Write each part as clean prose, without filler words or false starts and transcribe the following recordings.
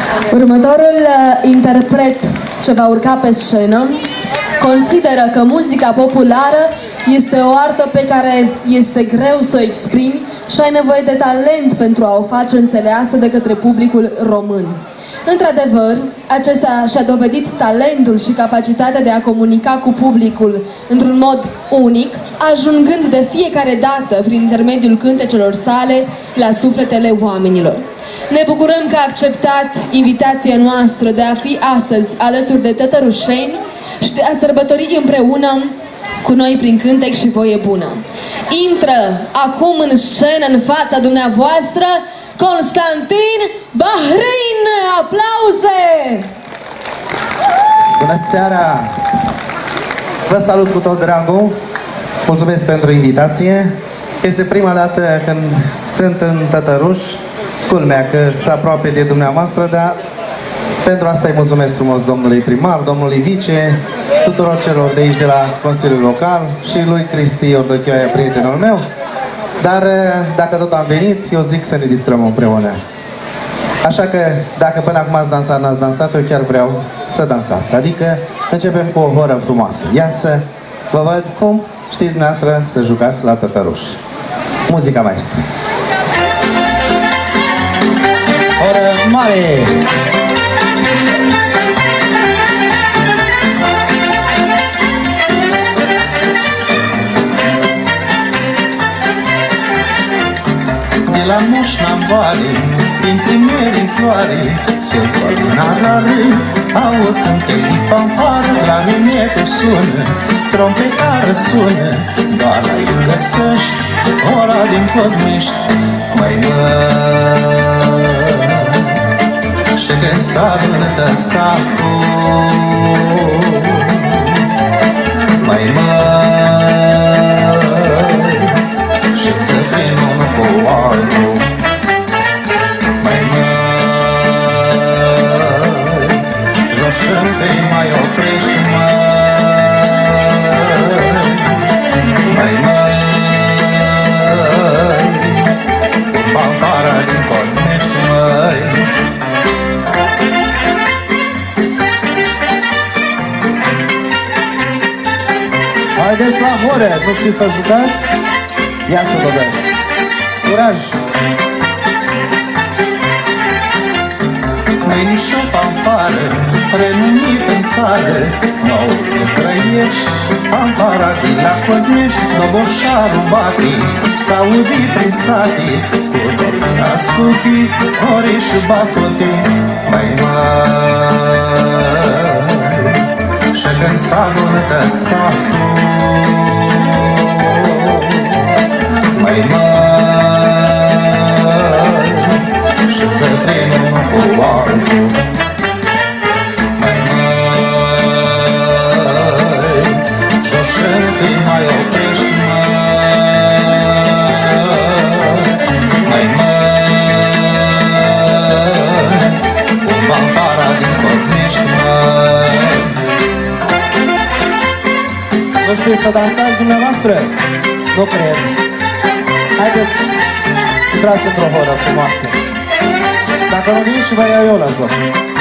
Următorul interpret ce va urca pe scenă consideră că muzica populară este o artă pe care este greu să o exprimi și ai nevoie de talent pentru a o face înțeleasă de către publicul român. Într-adevăr, acesta și-a dovedit talentul și capacitatea de a comunica cu publicul într-un mod unic, ajungând de fiecare dată, prin intermediul cântecelor sale, la sufletele oamenilor. Ne bucurăm că a acceptat invitația noastră de a fi astăzi alături de tătărușeni și de a sărbători împreună cu noi prin cântec și voie bună. Intră acum în scenă, în fața dumneavoastră, Constantin Bahrin! Aplauze! Bună seara! Vă salut cu tot dragul! Mulțumesc pentru invitație! Este prima dată când sunt în Tătăruș. Culmea că sunt aproape de dumneavoastră, dar pentru asta îi mulțumesc frumos domnului primar, domnului vice, tuturor celor de aici de la Consiliul Local și lui Cristi Ordăchioaia, prietenul meu. Dar dacă tot am venit, eu zic să ne distrăm împreună. Așa că dacă până acum ați dansat, n-ați dansat, eu chiar vreau să dansați. Adică începem cu o horă frumoasă. Ia să vă văd cum știți dumneavoastră să jucați la Tătăruș. Muzica maestră. Horă mare! De la moșna-n vale, printre mieri în floare, se toarnă rare, aud cântec din fanfară, la mimetul sună, trompetară sună, doar aici găsești ora din Cosmești, măi și când s-a adunat satul, măi și să vin unul cu altul, măi jos și te mai oprești, măi cu fanfara din Cosmești, măi. Haideți la horă! Nu știți să jucați? Ia să vă vedem! Curaj! Mâini-și o fanfară, renumit în țară, n-auzi că trăiești, fanfara din la Cosmești, Doboșarul bate, s-audi prin sate, cu toți asculti, ori și batote, măi și când s-a adunat satul, măi și să vin unul cu altul, măi jos și te mai oprești, măi cu fanfara din Cosmești, Nu știți să dansați dumneavoastră? Nu cred. Haideți, intrați într-o horă frumoasă. Dacă nu vin și vă iau eu la joc.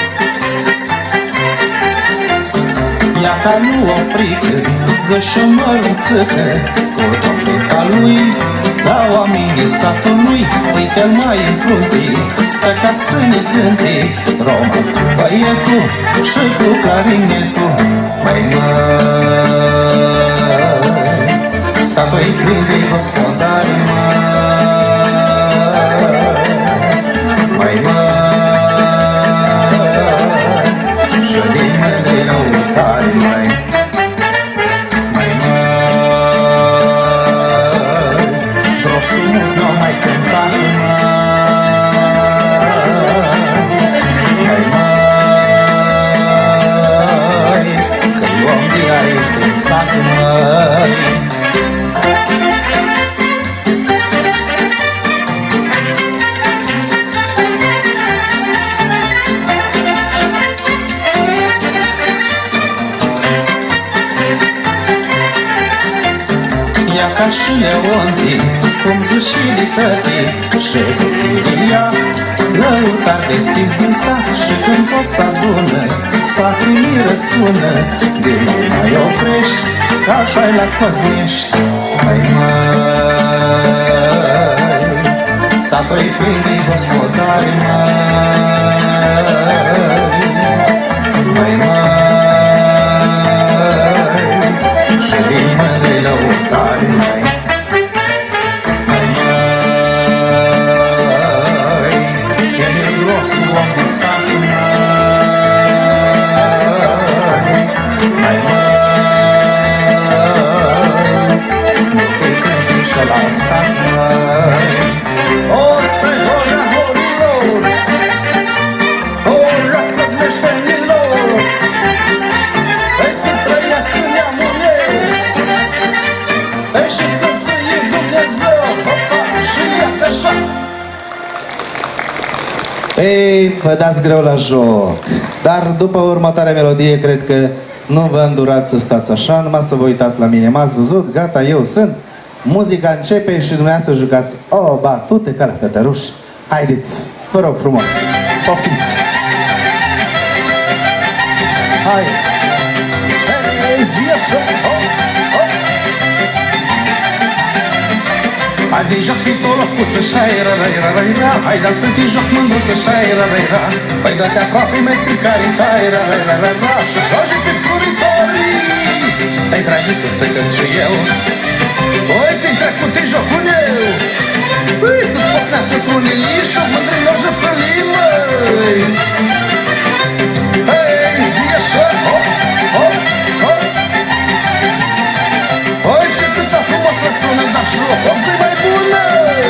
Ia ca nu o frică, ză-și-o mărunțăcă, cu trompeta lui, la oamenii satului, uite-l mai în frunte, stă ca să ne cânte, Roma cu băietul și cu clarinetul, măi satul-i plin de gospodari, măi și din mândri lăutari, măi drosul mult n-o mai cântat, măi că-i om de aici din sat, măi. Ca și Leonti, cum zici și litătii, și cu Chiria, la lăutari deschiși din sat și când tot s-adună, satul îi răsună, de nu mai oprești, că așa-i la Cosmești. Hai mai, satul-i plin de gospodari, mai, și din mândri lăutari, mai. Ei, vă dați greu la joc, dar după următoarea melodie cred că nu vă îndurați să stați așa, numai să vă uitați la mine. M-ați văzut? Gata, eu sunt. Muzica începe și dumneavoastră jucați o batute ca la tătăruș. Haideți, vă rog frumos, poftiți! Hai! Hey, zi așa! Azi îi joc pe-o locuță și-aira, ra-ra, ra-ra. Hai, dar să-ti joc mândruță și-aira, ra-ra. Păi dă-te aproape, mai stricare-n taira, ra-ra, ra-ra. Și trage pe strunitorii. Te-ai trage tu să cânt și eu. Oi, prin trecut te joc cu eu. Păi, să-ți pocnească strunii și-o mândrilor jăsălii, măi. Hei, zi așa, hop, hop, hop. Oi, scriptuța frumos la strună, dar și o copză-i mai bună.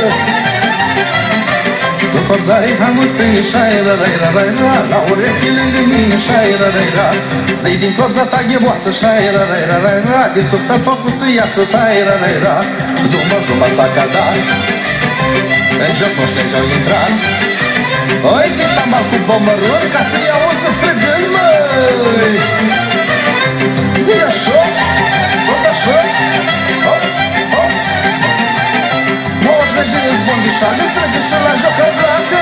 Tu copzare hamuțâni și-aira, ra-ra, ra-ra. La urechi lângă mine și-aira, ra-ra. Zi din copza ta gheboasă și-aira, ra-ra, ra-ra. De sub focul să iasă taira, ra-ra. Zumba, zumba s-a cadat. În joc moșteni și-au intrat. Oi, fiți ambal cu bomăruri ca să-i auzi să străgând, măi. Zi așa, tot așa. Hop, hop. Moș regele zbondișoară, străgâșă la jocă blancă.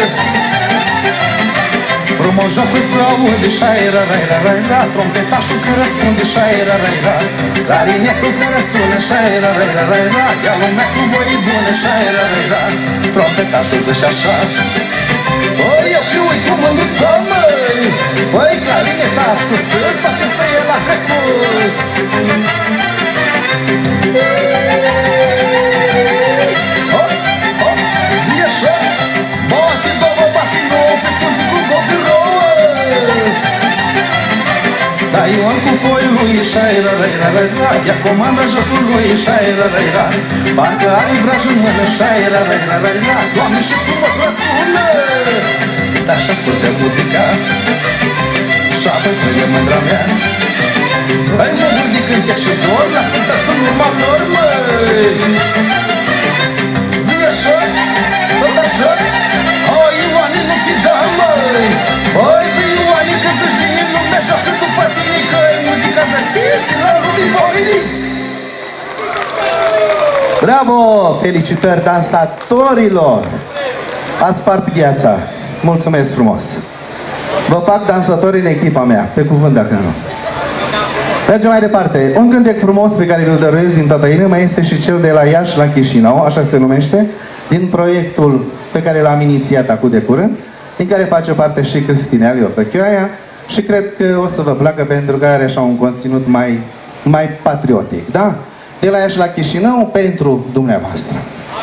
Frumos jocul să aude și-aira, ra-ra, ra-ra. Trompetașul că răspunde și-aira, ra-ra. Clarinetul care sună și-aira, ra-ra, ra-ra. Ia lumea cu voie bună și-aira, ra-ra. Trompetașul zice așa. Băi, eu fiu-i cu mândruța, măi. Băi, clarineta ascuțând, poate să e la trecut. Hop, hop, zi așa. Bate, două, bate nouă, pe punte cu gol de rouă. Da, Ioan cu foiul lui și-aira, ra-ra, ra-ra. Ia comanda jocul lui și-aira, ra-ra. Parcă are vraj în mână și-aira, ra-ra, ra-ra. Doamne, și frumos la sună. Dar și ascultă muzica și apoi strângă mândra mea. Hai, mă bucur de cântec și dor, lasă-ntați în urma lor, măi. Zi așa, tot așa. Hai, Ioane, nu te da, măi. Hai, zi, Ioane, că să-și din lumea joacă după tine, că-i muzica ți-a la lumii pomeniți. Bravo! Felicitări dansatorilor! Ați spart gheața. Mulțumesc frumos! Vă fac dansatori în echipa mea, pe cuvânt dacă nu. Mergem mai departe. Un cântec frumos pe care vi-l dăruiesc din toată inima este și cel de la Iași la Chișinău, așa se numește, din proiectul pe care l-am inițiat acum de curând, din care face parte și Cristina Liortăchioaia și cred că o să vă placă pentru că are așa un conținut mai patriotic, da? De la Iași la Chișinău pentru dumneavoastră.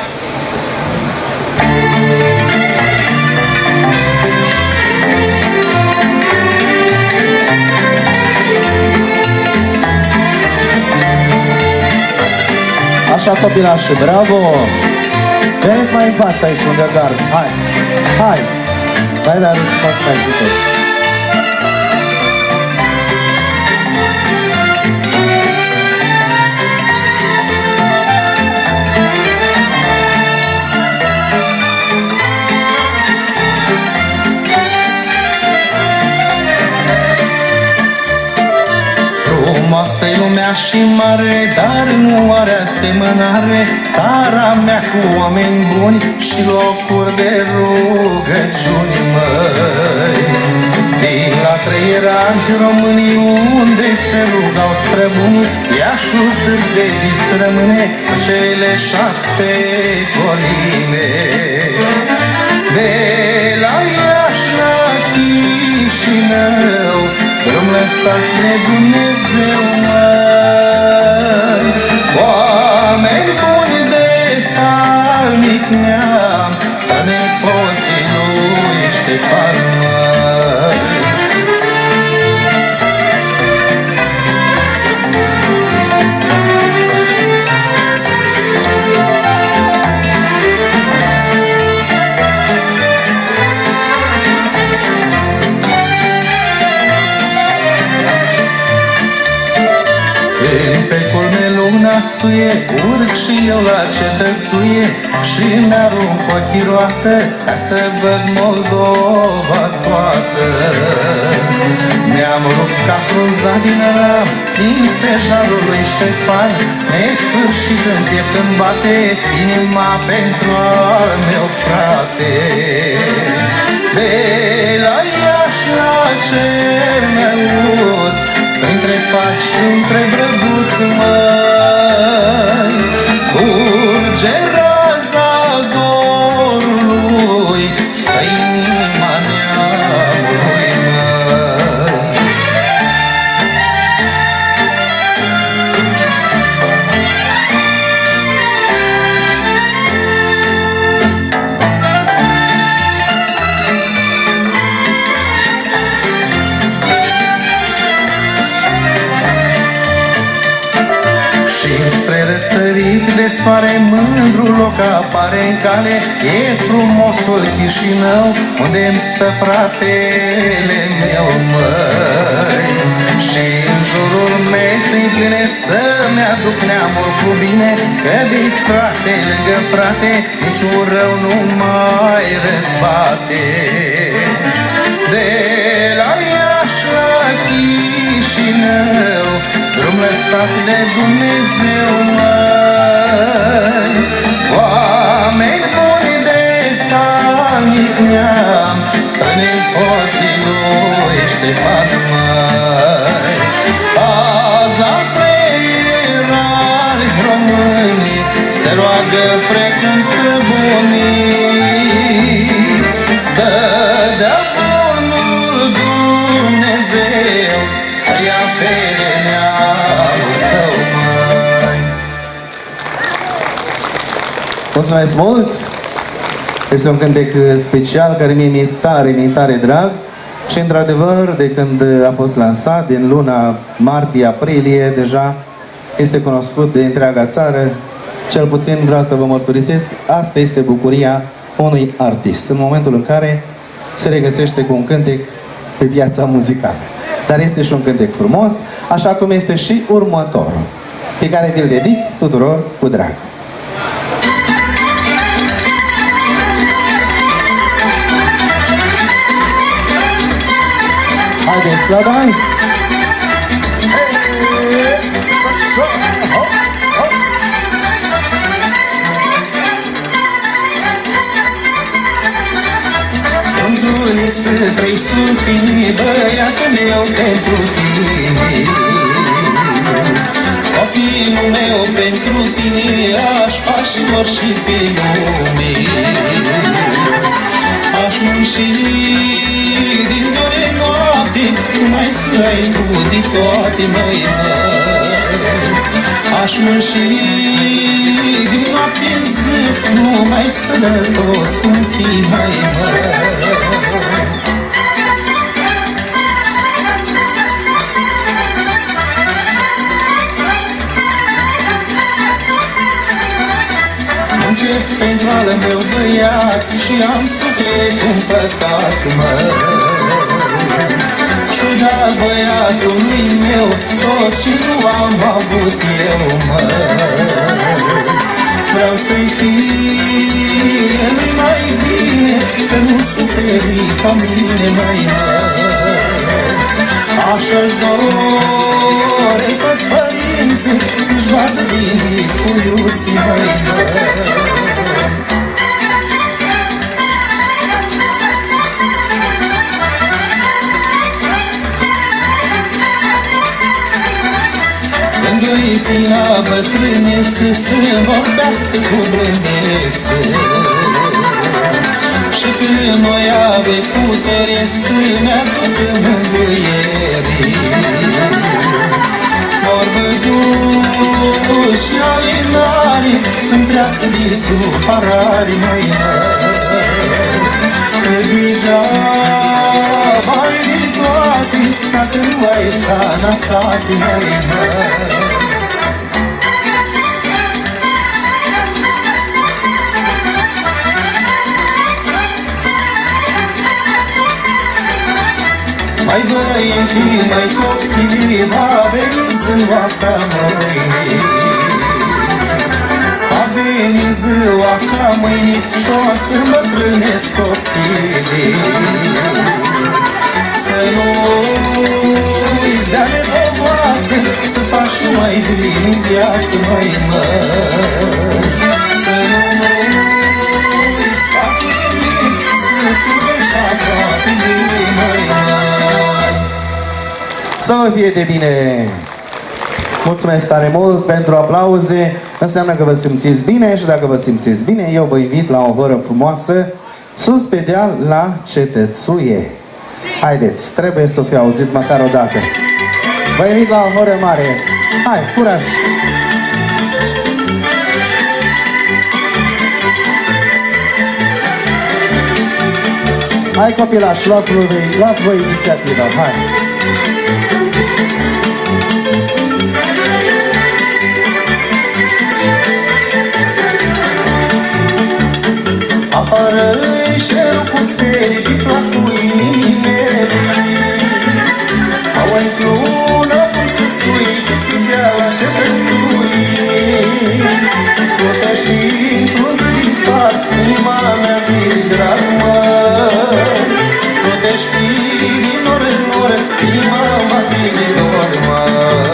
Așa, copilașii, bravo! Veniți mai în față aici, lângă gard. Hai! Hai! Hai la rușinoși mai ziceți. Frumoasă Frumoasă-i lumea și mare, dar nu are asemănare țara mea cu oameni buni și locuri de rugăciuni, măi. Vin la Trăierani românii unde se rugau străbunii, Iașul cât de vis rămâne cu cele 7 coline. De la Iași la Chișinău, drum lăsat de Dumnezeu, măi. Oameni buni de falnic neam, strănepoții lui Ștefan, măi. Pe culme luna suie, urc și eu la cetățuie și mi-arunc ochii roată ca să văd Moldova toată. Mi-am rupt ca frunza din ram, din stejarul lui Ștefan, nesfârșit în piept îmi bate inima pentru al meu frate. De la Iași la Cernăuț, printre faci, printre brăduți, măi, curge raza dorului, stă inima neamului, măi. Și spre răsărit de soare mândru loc apare în cale, e frumosul Chișinău, unde-mi stă fratele meu, măi. Și în jurul mesei pline să-mi aduc neamul cu bine, că de frate lângă frate niciun rău nu mai răzbate. De la Iași la Chișinău, drum lăsat de Dumnezeu, măi. Oameni buni de falnic neam, strănepoții lui Ștefan, măi. Azi la Trăierani românii se roagă precum străbunii, să dea bunul Dumnezeu să ia apere neamul său, măi. Mulțumesc mult! Este un cântec special care mi-e tare drag și într-adevăr de când a fost lansat din luna martie-aprilie deja este cunoscut de întreaga țară. Cel puțin vreau să vă mărturisesc, asta este bucuria unui artist în momentul în care se regăsește cu un cântec pe piața muzicală. Dar este și un cântec frumos, așa cum este și următorul, pe care vi-l dedic tuturor cu drag. Haideți la dans! În zuliță, 3 sulfini, băiatul meu pentru tine. Copilul meu pentru tine, aș face orice pe lume. Aș munci din zore noapte, numai să ai tu de toate, măi, măi. Aș munci din noapte în zi, numai sănătos să-mi fii, măi, măi. Muncesc pentru al meu băiat și am sufletul împăcat, măi. Și da băiatului meu tot ce nu am avut eu, măi. Vreau să-i fie mai bine, să nu suferi ca mine, măi, măi. Așa-și doresc toți puiuții, măi, Gânduite la bătrânețe să vorbească cu blândețe și când noi ave putere să ne aducă mângâiere. Vorbă duși alinari să-mi treacă din supărare, măi, că degeaba ai toate dacă nu ai sănătate, măi, mai băieții, mai copții, va veni ziua ca mâine. Va veni ziua ca mâine și-o să îmbătrânesc copiii. Să nu uiți de-a nevoață, să faci numai bine în viață, măi, să nu uiți faptul de mine, să-ți iubești aproape de mine, măi. Să vă fie de bine! Mulțumesc tare mult pentru aplauze. Înseamnă că vă simțiți bine și dacă vă simțiți bine, eu vă invit la o horă frumoasă sus pe deal la Cetățuie. Haideți, trebuie să fie auzit măcar o dată. Vă invit la o horă mare. Hai, curaj! Hai copilași, luați voi inițiativa, hai! Afară-i șerul cu stele, piclatul inimii mele. Au înclună cum se sui, peste deala Cetățuie. Plutești într-un zi din far, inima mea de drag, măi. Plutești din oră în oră, inima mea de dor, măi.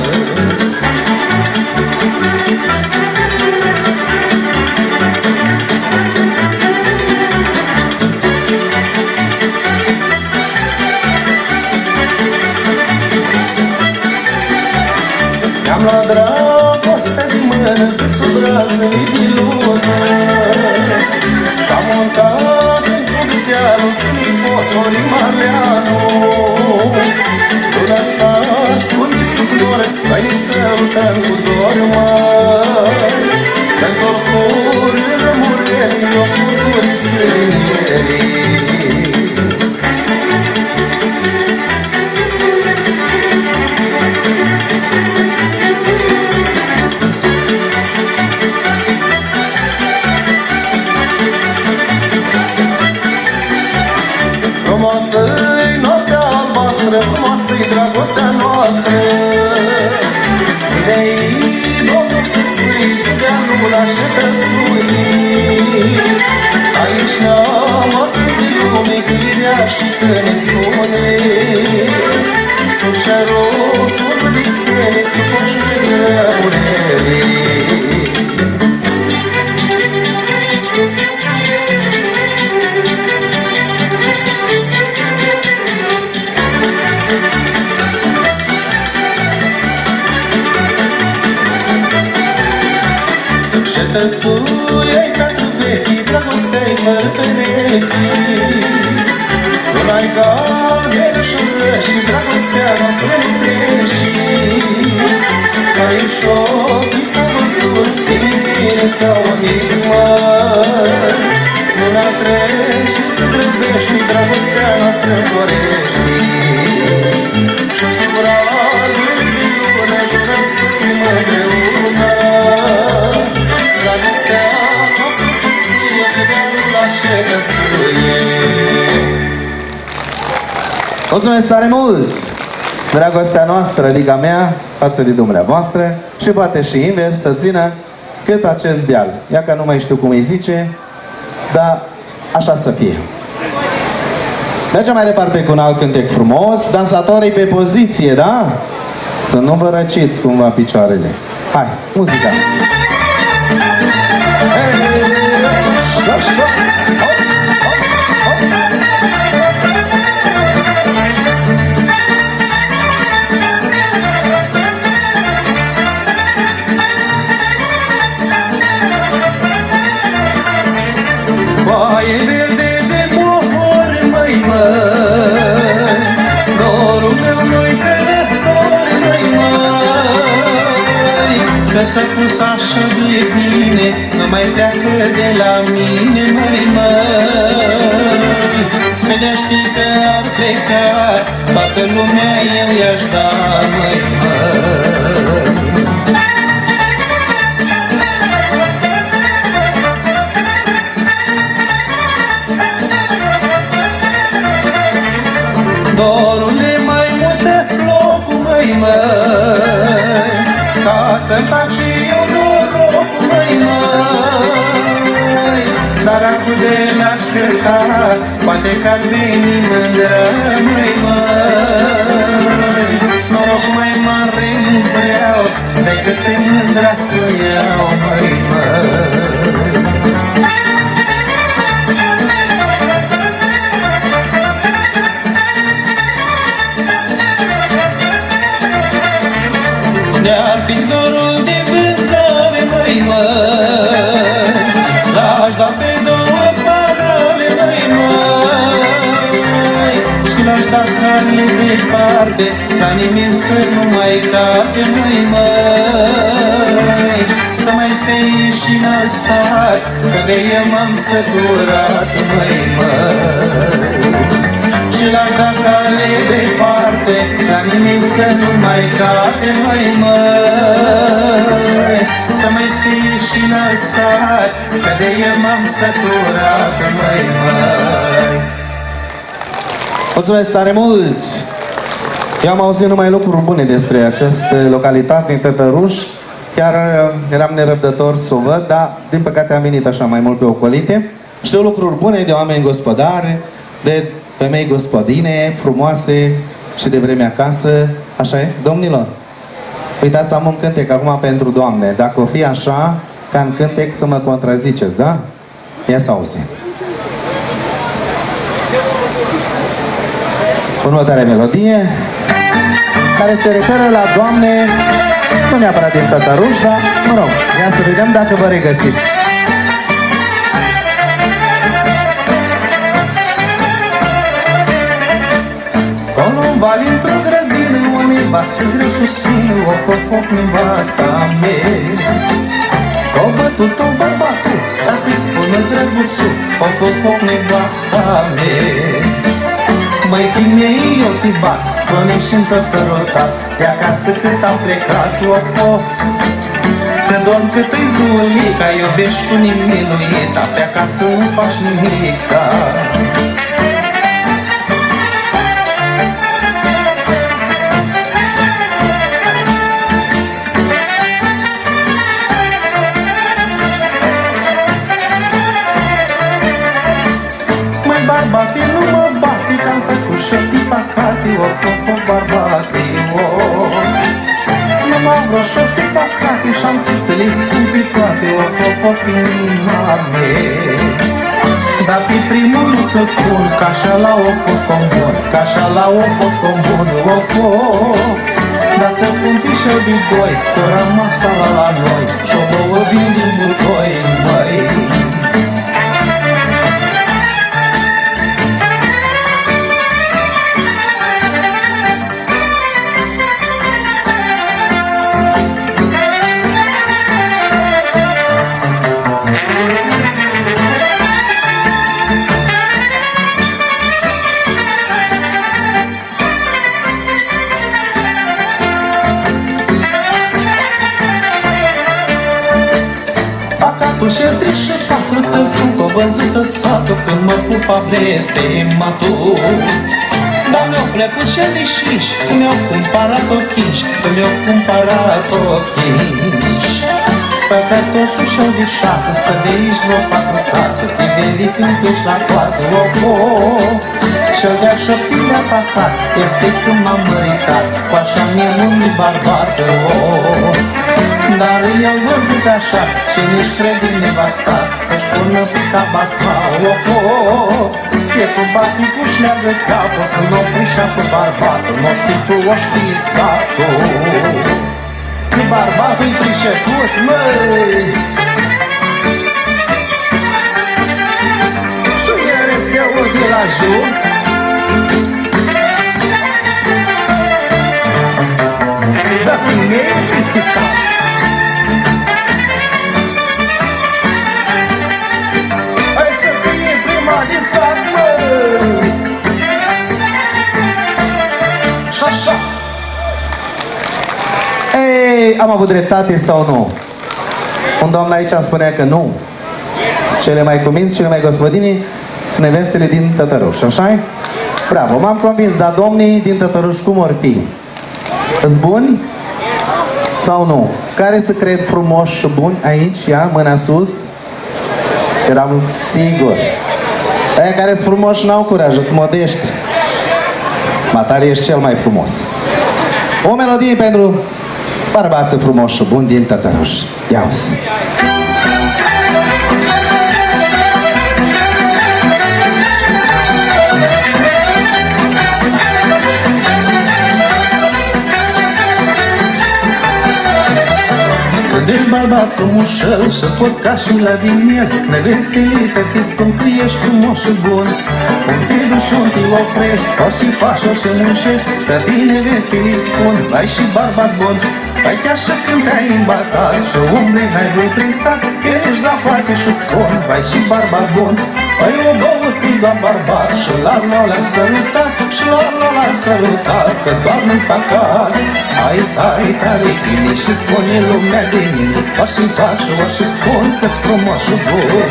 Am luat dragostea din mână pe sub razele de lună și-am montat într-un dealul slipotori Maleanu. Luna s-a sunit sub noră, noi sărutăm cu dor, măi. Pentru furi rămureli, o furturiță din ele. Frumoasă-i noaptea albastră, frumoasă-i dragostea noastră. Să ne-i Domnul să-ți-i dealul la Cetățuie. Aici ne-am ascuns de lume gândea și că ne spune sub cerul scuză de stele, sub oșile de rămurele. Cetățuie-i pentru vechii, dragostea-i fără perechi. Una-i galbenă și răși, dragostea noastră nu treci. Aici ochii s-au văzut, inimile s-au unit, măi. Luna treci și se grăbești, dragostea noastră dorești. Și-o sub razele de lună jurăm să fim împreună. Dragostea noastră să ție pe dealul la Cetățuie. Mulțumesc tare mult! Dragostea noastră, adică mea, față de dumneavoastră și poate și invers, să țină cât acest deal. Ia că nu mai știu cum îi zice, dar așa să fie. Mergem mai departe cu un alt cântec frumos. Dansatorii pe poziție, da? Să nu vă răciți cumva picioarele. Hai, muzica! Așa. Baie verde de mohor, măi, măi, dorul meu nu-i călător, măi, măi, că s-a pus așa de bine, nu mai pleacă de la mine, măi, măi, că de-a ști că ar pleca, toată lumea eu i-aș da, măi, măi. Dorule, mai mută-ți locul, măi, măi, ca să-mi fac și eu norocul, măi, măi. Dar acum de n-aș călca, poate că-ar veni mândră, măi, măi. Noroc mai mare nu vreau, decât pe mândra să iau, măi, măi. De-ar fi dorul de vânzare, măi, măi, l-aș da pe două parale, măi, măi, și l-aș da carne departe, ca nimeni să nu mai cape, măi, măi, să mai stai și înălțat, că de el m-am săturat, măi, măi. Și l-aș da cale departe, la nimeni să nu mai cape, măi, măi, să mai stii și înălțat, că de el m-am săturat, măi, măi. Mulțumesc tare mult! Eu am auzit numai lucruri bune despre această localitate în Tătăruș. Chiar eram nerăbdător să o văd, dar din păcate am venit așa mai mult pe ocolite. Știu lucruri bune de oameni gospodari, de femei gospodine, frumoase și de vreme acasă. Așa e, domnilor? Uitați, am un cântec acum pentru Doamne. Dacă o fi așa, ca în cântec să mă contraziceți, da? Ia să auzim. Următoarea melodie, care se referă la Doamne, nu neapărat din Tătăruș, dar, mă rog, ia să vedem dacă vă regăsiți. Columba dintr-o grădină, o nevastă greu suspină, of, of, of, nevasta mea. Că-o bătut-o bărbatul, ca să-i spună drăguțul, of, of, of, nevasta mea. Măi, fii-mei, eu te bat, spune și-ntă sărutat, de acasă cât am plecat, of, of. Că dorm cât-i zulica, iubești cu nimiluita, pe acasă nu faci nimica. Barbate, nu mă bate, că-am făcut șapte păcate, of, of, of, barbate, of. Nu m-am vreo șapte păcate și-am simțele scumpe toate, of, of, of, inima mea. Dar pe primul nu ți-o spun, că așa la-o fost om bun, că așa la-o fost om bun, of, of. Dar ți-o spun pe și de doi, că rămas la noi, și-o două vin din butoi, măi. Și trișă patru, ți-l spun că o văzută țată, când mă pupa blestematul. Dar mi-au plăcut și deșiși, că mi-au cumpărat ochiși, că mi-au cumpărat ochiși. Păcătosul și-au de șase, stă de aici vreo patru case, te veli când pleci la coasă, of, of. Cel de-al 7-lea păcat este când m-am măritat cu așa nebun bărbat. Dar eu văzut așa și nici crede nevasta să-și pună pe cap asfalt. E cu batii cu șleagă capul să nu prișa cu barbatul. Nu știi tu, o știi satul. Că barbatul-i prișeput, măi. Și el este ori de la jur. Dar tine e peste cap. Hai să fie prima din sat, măi. Și așa. Ei, am avut dreptate sau nu? Un domn aici îmi spunea că nu. Cele mai cuminți, cele mai gospodini sunt nevestele din Tătăruș, așa-i? Bravo, m-am convins, dar domnii din Tătăruș cum or fi? Îs buni? Sau nu? Care să cred frumoși și buni aici? Ia, mâna sus. Eram sigur. Aia care sunt frumoși n-au curaj, sunt modești. Matare, ești cel mai frumos. O melodie pentru bărbații frumoși și buni din Tătăruș. Ia-uzi! Când ești bărbat frumușel și poți ca și la din el, nevestelită te spun că ești frumos și bun. Cum te duci, unde te oprești, orice faci, orice muncești, pe tine vestelii spun, vai și bărbat bun. Vai chiar și când te-ai îmbatat și umblei hai lui prin sat, ești la poate și spun, vai și bărbat bun. Vai o băut că-i doar bărbat și l-a sărutat, și l-a sărutat, că doar nu-i păcat. Hai, hai, tare bine și spune lumea de mine, o-și fac și o-și spun că-s frumos și bun.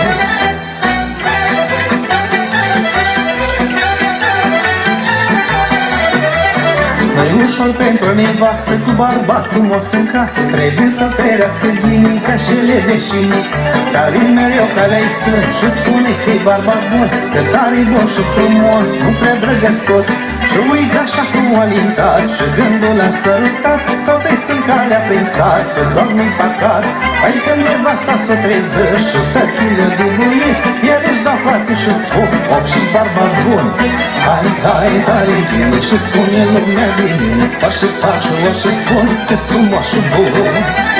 Nu-i ușor pentru nevastă cu bărbat frumos în casă, trebuie să ferească ghinica și le deșini. Dar-i mereu care-i țân și spune că-i bărbat bun, că tare bun și frumos, nu prea drăgăstos. Și uite așa cum a lintat și gândul a sărutat, toate-ți în calea prin sat, că doar nu-i păcat. Hai că nevasta s-o treză și tătile dubuie, iar ești da frate și spun, op și bărbat bun. Hai, hai, tare bine și spune lumea de mine, o-și fac și o-și spun că-s frumos și bun.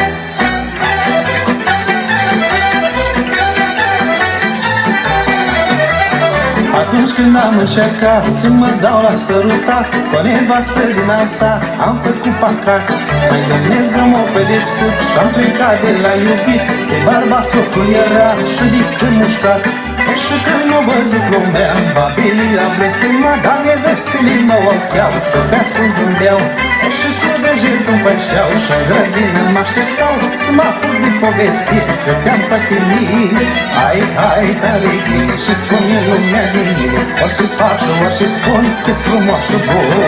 Atunci când am încercat să mă dau la sărutat, cu o nevastă din alt sat am făcut păcat. Mai Dumnezeu m-a pedepsit și-am plecat de la iubit, că bărbat s-o fluierat și de când mușcat. Și când m-a văzut lumea, babilii la blestemat, dar nevestele mă ocheau și pe-ascu zâmbeau. Și cu degetul făceau și-n grădină m-așteptau să mă apuc de povestit că te-am pătimit. Hai, hai, tare bine și spune lumea de mine, o-și fac și o-și spun că-s frumos și bun.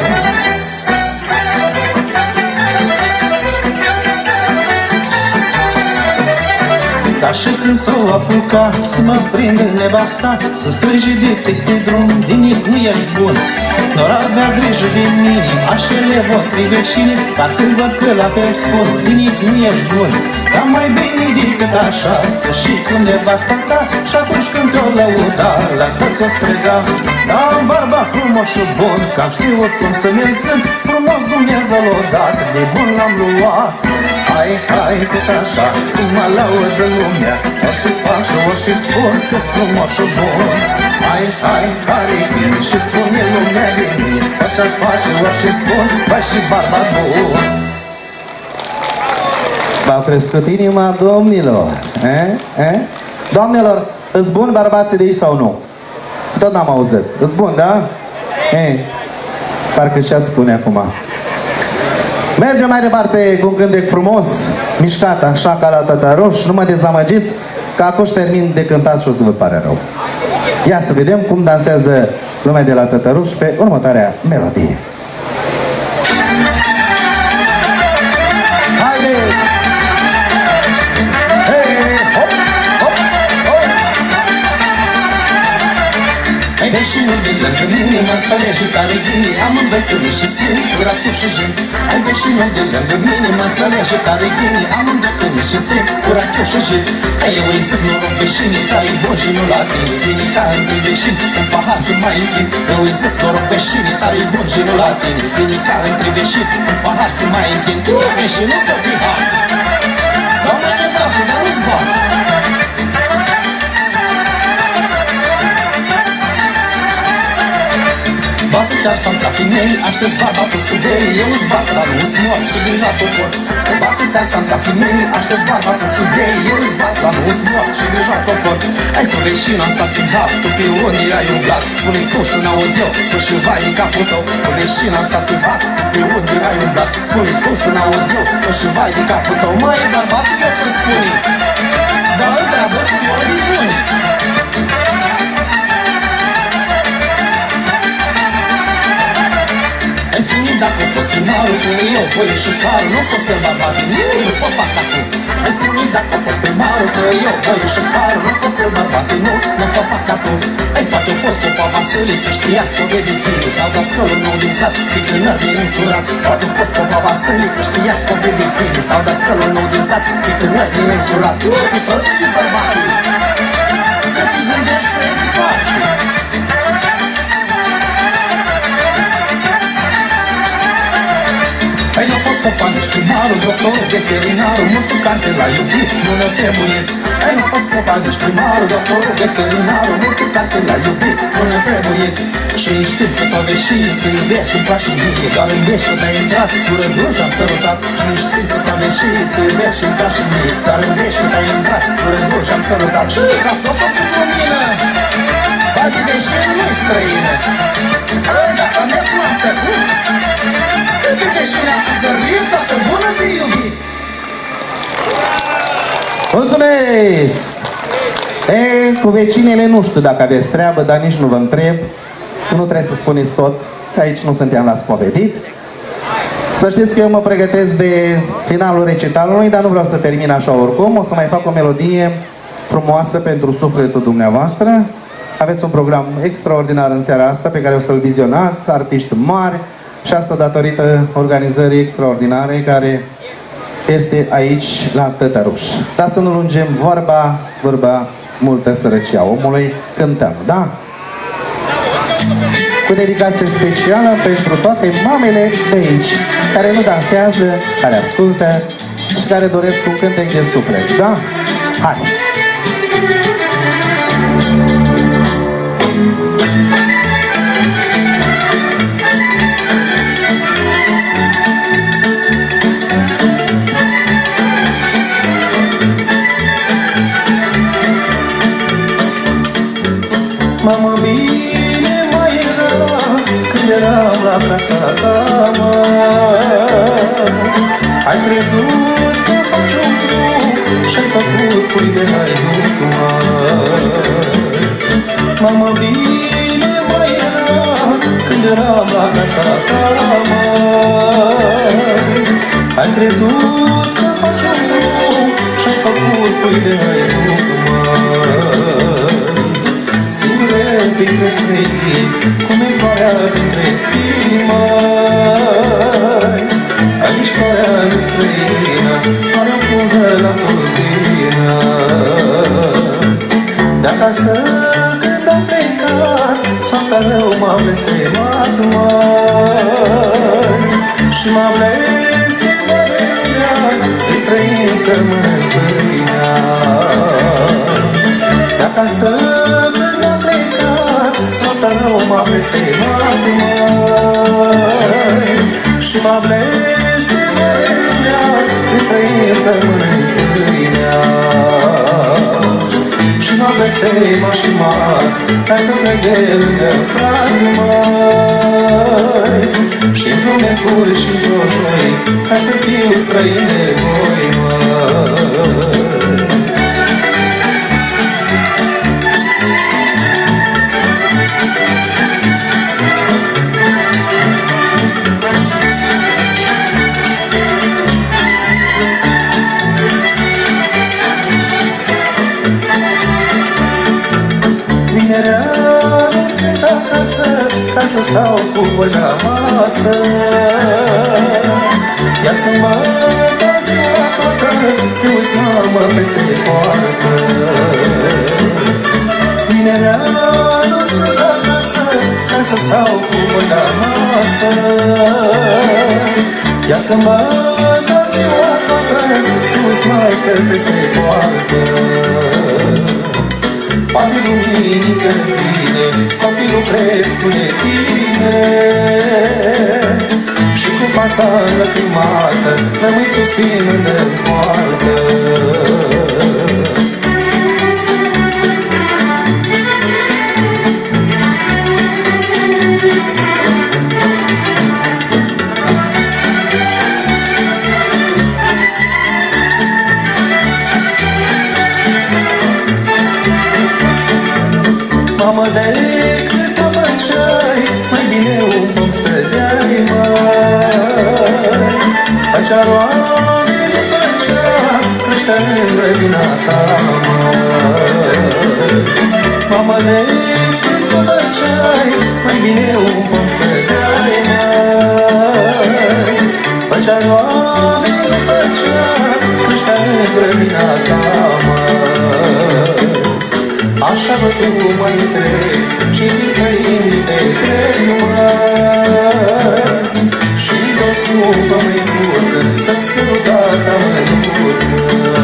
Dar și când s-o apuca să mă prindă nevasta, să strânge de peste drum, din nimic nu ești bun. N-or avea grijă de mine, așa le văd trivecine, dar când văd că la fel spun, din nimic nu ești bun. Dar mai bine decât așa, să știi cum nevasta ta, și atunci când te-o lăuda, la toți o striga. Da, un bărbat frumos și bun, că am știut cum să-mi-l țin, frumos Dumnezeu l-o dat, de bun l-am luat. Hai, hai, tot așa, cum mă laudă lumea, orice fac și orice spun că-s frumos și bun. Hai, hai, care bine și spune lumea de mine, așa-și fac și orice spun, vai și bărbat bun. V-au crescut inima, domnilor? Doamnelor, îs bun bărbații de aici sau nu? Tot n-am auzit. Îs bun, da? Parcă ce-ați spune acum. Mergem mai departe cu un cântec frumos, mișcat așa ca la Tătăruș. Nu mă dezamăgiți, că acum termin de cântat și o să vă pare rău. Ia să vedem cum dansează lumea de la Tătăruș pe următoarea melodie. Haideți! Hey, hop, hop, hop! vecinul de lângă mine mă înțelege tare bine. Amândoi când și strâng, curatul și jen. Ai vecinul de lângă mine mă înțelege tare bine. Amândoi când și strâng, curatul și jen. Că eu îi zic noroc vecinii tare bun și nu la tine. Vine ca între vecini, un pahar să mai închin. Eu îi zic noroc vecinii tare bun și nu la tine. Vine ca între vecini, un pahar să mai închin. Tu vecinul tău privat, doamna nevastă, dar nu-ți bat. Bate chiar să-mi trafii mei, așteți barbatul să bei. Eu îți bat, dar nu-ți mor și grija-ți-o pot. Bate chiar să-mi trafii mei, așteți barbatul să bei. Eu îți bat, dar nu-ți mor și grija-ți-o pot. Ai tu vecina am stat prin hat, tu pe unde ai umblat. Spune-mi tu să n-aud eu, tu și vai în capul tău. Tu vecina am stat prin hat, tu pe unde ai umblat. Spune-mi tu să n-aud eu, tu și vai în capul tău. Mai bărbat, eu ți-l spune, dar întreabă cu ori din buni. Dacă a fost primarul, că eu, voie și carul, nu a fost el bărbatul, nu pot pacatul. Îmi spune dacă a fost primarul, că eu, voie și carul, nu a fost el bărbatul, nu pot pacatul. Ai poate a fost Popa Vasile, că știați povedii tine, sau dascălul nou din sat, pe tânăr de insurat. Poate a fost Popa Vasile, că știați povedii tine, sau dascălul nou din sat, pe tânăr de insurat. Nu te prostii, bărbatul, că te gândești pe departe. Ai nu fost Popa, nici primarul, doctorul, veterinarul, multă carte l-ai iubit, nu ne trebuie. Ai nu fost Popa, nici primarul, doctorul, veterinarul, multă carte l-ai iubit, nu ne trebuie. Și știm că pe veșii se iubești și-mi place mie, doar îmi vezi că te-ai intrat, cură dulce am sărutat. Și știm că pe veșii se iubești și-mi place mie, doar îmi vezi că te-ai intrat, cură dulce am sărutat. Și cap s-o făcut lumină, bate veșii nu-i străină. Ai, dacă merg m-am tăcut, când de veșina am zărit, toată bună de iubit. Mulțumesc! Ei, cu vecinele nu știu dacă aveți treabă, dar nici nu vă întreb. Nu trebuie să spuneți tot, că aici nu suntem la spovedit. Să știți că eu mă pregătesc de finalul recitalului, dar nu vreau să termin așa oricum. O să mai fac o melodie frumoasă pentru sufletul dumneavoastră. Aveți un program extraordinar în seara asta pe care o să-l vizionați, artiști mari, și asta datorită organizării extraordinare care este aici la Tătăruș. Dar să nu lungim vorba multă sărăcia omului, cântăm, da? Cu dedicație specială pentru toate mamele de aici, care nu dansează, care ascultă și care doresc un cântec de suflet, da? Hai! Mamă, bine mai era când eram la casa ta, mă. Ai crezut că faci un truc și-ai făcut pui de haiduc, mă. Mamă, bine mai era când eram la casa ta, mă. Ai crezut că faci un truc și-ai făcut pui de haiduc, mă. Printre străini, cum e floarea printre spini, măi. Ca nici floarea nu străină, are o poză la tulpină. De acasă când am plecat, soarta rău m-a blestemat, măi. Și m-a blestemat de lumea, de străini să mănânc pâinea. De acasă soarta rău m-a blestemat, măi. Și m-a blestemat de lumea, de străini să mănânc pâinea. Și m-a blestemat și m-ați, hai să plec de lângă frați, măi. Și într-o necuri și într-o joi, hai să fiu străin de voi, măi. ca să stau cu voi la masă. Iar să mă dau ziua toată, te uiți mamă peste poartă. Vinerea nu sunt acasă, ca să stau cu voi la masă. Iar să mă dau ziua toată, te uiți maică peste poartă. Poate luminică-ți vine, copilul crescule tine. Și cu fața înlăcrimată, rămâi suspinând de moartă. Mamă, decât mă făceai, mai bine un pom să dai, măi. Acea roade nu făcea, creștea în grădina ta, măi. Mamă, decât mă făceai, mai bine un pom să dai, măi. Acea roade nu făcea, creștea în grădina ta, măi. Așa vă tu mă întreb și-mi străini de trec, măi. Și-mi dau sufă măicuță, să-ți săruta ta măicuță.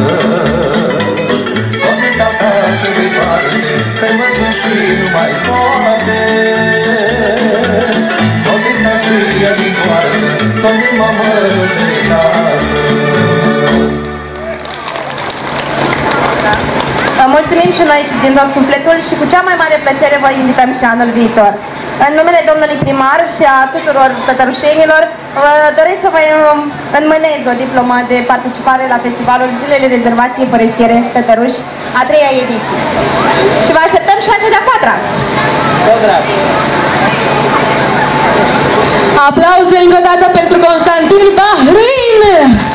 Doamne, tata, că de parte, că-i mă duc și nu mai poate. Doamne, sacria din poartă, Doamne, mamă de tată. Mulțumim și noi din tot sufletul și cu cea mai mare plăcere vă invităm și anul viitor. În numele domnului primar și a tuturor tătărușenilor, doresc să vă înmânez o diplomă de participare la festivalul Zilele Rezervației Forestiere Tătăruși, a 3-a ediție. Și vă așteptăm și a cea de-a 4-a. Aplauze încă o dată pentru Constantin Bahrin!